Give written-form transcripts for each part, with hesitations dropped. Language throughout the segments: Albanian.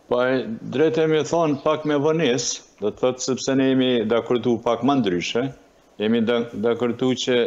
Po, drejt e me thonë pak me vones, do të thotë sepse ne jemi dakordu pak më ndryshe, jemi dakordu që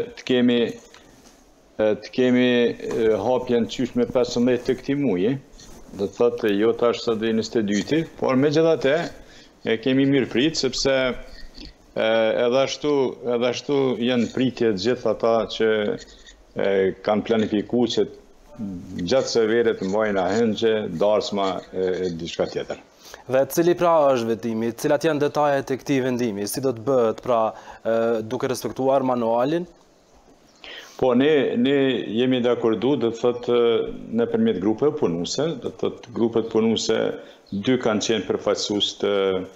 të kemi hapjen qysh me 15 të këtij muaji, do të thotë jo tash sa deri 22-ti, por megjithatë e kemi mirë prit sepse edhe ashtu janë pritje të gjithë ata që kanë planifikuar që gjatë se vere të mbajnë ahëngje, darsma e diçka tjetër. Dhe cili pra është vendimi, cilat janë detajet e këtij vendimi, si do të bëhet pra duke respektuar manualin? Po, ne jemi dakordu, do të thotë nëpërmjet grupeve punuese, do të thotë grupet punuese 2 kanë qenë përfaqësues të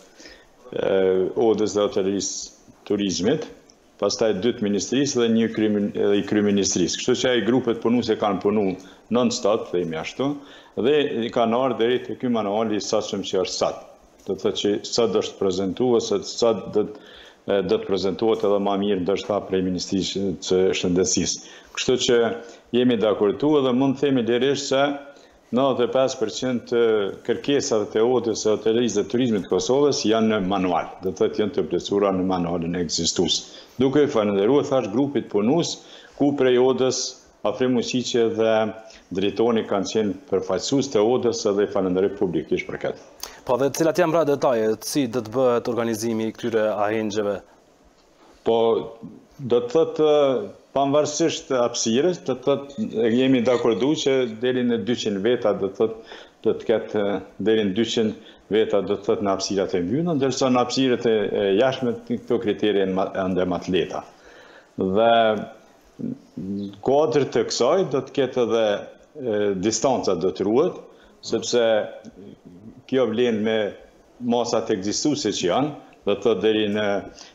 odës dhe hotelerisë turizmit, pastaj 2 të ministrisë dhe 1 i kryeministrisë. Kështu që ai grupet punuese kanë punu non-stop, themi ashtu, dhe i kanë ardhur deri te ky manual i sahtshëm që është sot. Do të thotë që sot është prezantuar, sot do të prezentohet edhe më mirë ndoshta prej Ministrisë së Shëndetësisë. Kështu që jemi dakordu dhe mund të themi lirisht se 95% të kërkesave të odës së hotelerisë dhe turizmit të Kosovës janë në manual, do të thotë janë të plotësuara në manualin ekzistues. Duke falendëruar thash grupit punues ku prej odës Afrim Musiqe dhe drejtori kanë qenë përfaqësues të odës dhe falenderoj publikisht për këtë. Po dhe cilat janë pra detajet, si do të bëhet organizimi i këtyre ahëngjeve? Po, do të thotë pavarësisht hapësirës, do të thotë jemi dakordu që deri në 200 veta do të ketë deri në 200 veta do të thotë në hapësirat e mbyllura, ndërsa në hapësirat e jashtme këto kriteri janë më të lehta. Dhe kuadër të kësaj do të ketë edhe distanca do të ruhet, sepse kjo vlen me masat ekzistuese që janë, do të thotë deri në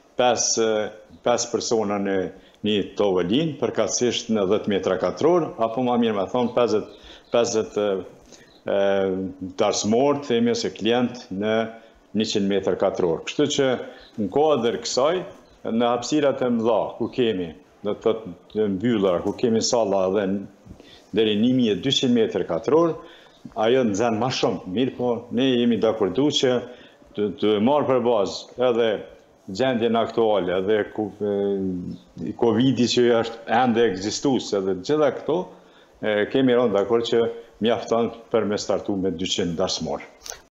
5 persona në një tovëlin, përkatësisht në 10 metra katror, apo më mirë me thonë 50 darsmor, themi ose klient në 100 metra katror. Kështu që në kuadër kësaj, në hapësirat e mëdha ku kemi, do të thotë të mbyllura, ku kemi salla edhe deri 1200 metra katror, ajo nxen më shumë, mirë po ne jemi dakordu që të marrë për bazë edhe gjendjen aktuale, edhe Covidi që është ende ekzistues, edhe gjitha këto, kemi rënë dakord që mjafton për me startu me 200 darsmor.